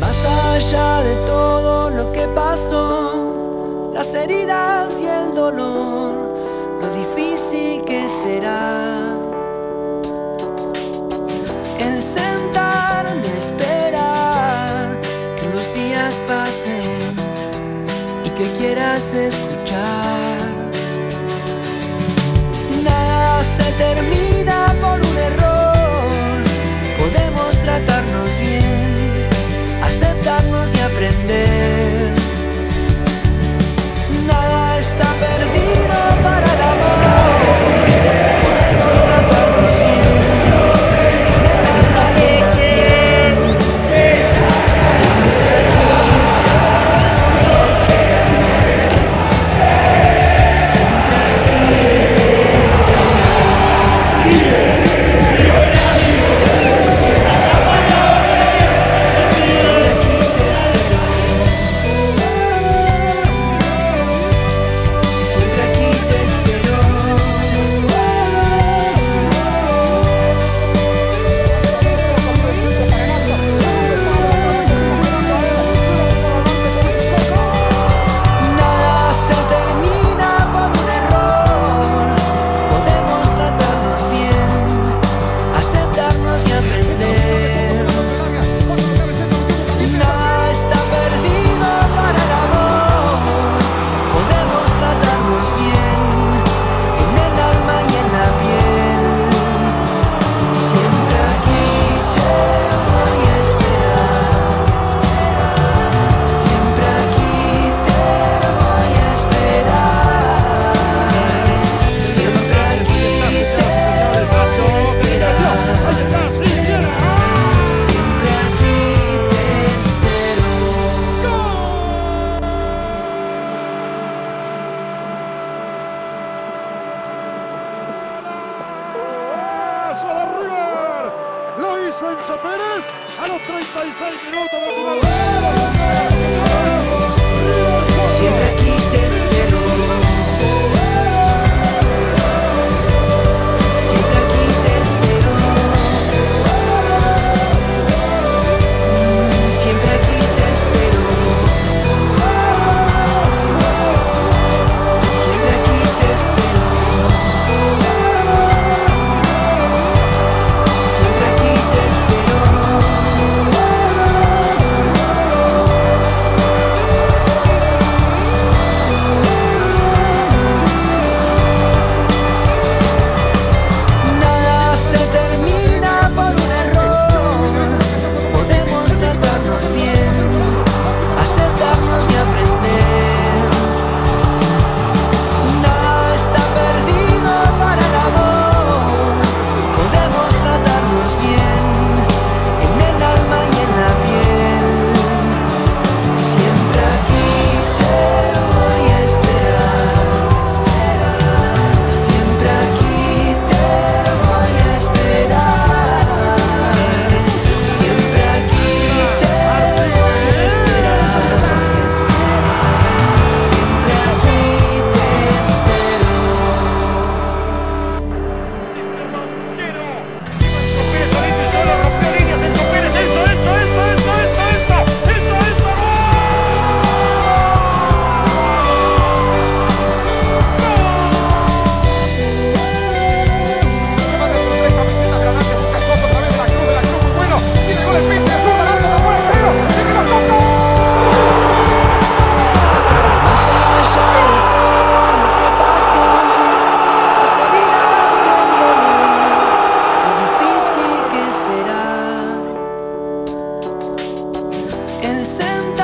Más allá de todo lo que pasó, las heridas y el dolor, lo difícil que será el sentarme a esperar que los días pasen y que quieras escuchar. Nada se termina por un error, podemos tratarnos bien, aceptarnos y aprender. Nada está perdido para el amor, podemos tratarnos bien, en el alma y en la piel. Siempre aquí te voy a esperar, siempre aquí te espero. Enzo Pérez a los 36 minutos de jugar. Siempre aquí te espero. Siempre aquí te espero. Siempre aquí te espero. Siempre aquí te espero. Siempre aquí te espero. Nada se termina por un error. Podemos tratarnos bien, aceptarnos y aprender. Nada está perdido para el amor. Podemos tratarnos bien, en el alma y en la piel. Siempre aquí te voy a esperar. Siempre aquí te voy a esperar. Siempre aquí te voy a esperar. Siempre aquí te espero. Más allá de todo lo que pasó, las heridas y el dolor, lo difícil que será el sentar